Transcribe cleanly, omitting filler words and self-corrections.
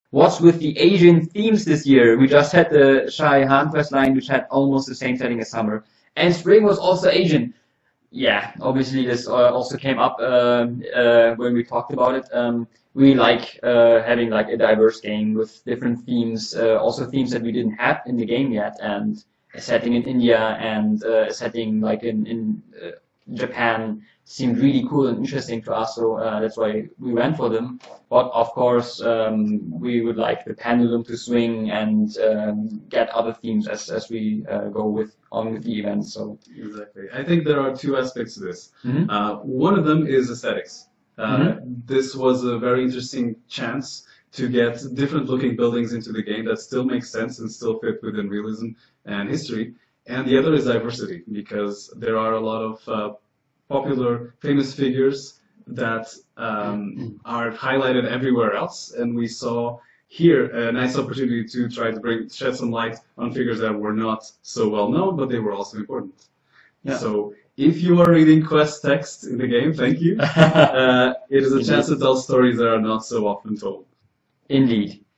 What's with the Asian themes this year? We just had the Shai Han quest line, which had almost the same setting as summer, and spring was also Asian. Yeah, obviously this also came up when we talked about it. We like having like a diverse game with different themes, also themes that we didn't have in the game yet, and a setting in India and a setting like in Japan seemed really cool and interesting to us, so that's why we went for them. But of course, we would like the pendulum to swing and get other themes as we go with on with the event. So. Exactly. I think there are two aspects to this. Mhm. One of them is aesthetics. Mhm. This was a very interesting chance to get different looking buildings into the game that still make sense and still fit within realism and history. And the other is diversity, because there are a lot of popular, famous figures that are highlighted everywhere else, and we saw here a nice opportunity to try to shed some light on figures that were not so well known, but they were also important. Yeah. So if you are reading quest text in the game, thank you. It is a chance to tell stories that are not so often told. Indeed.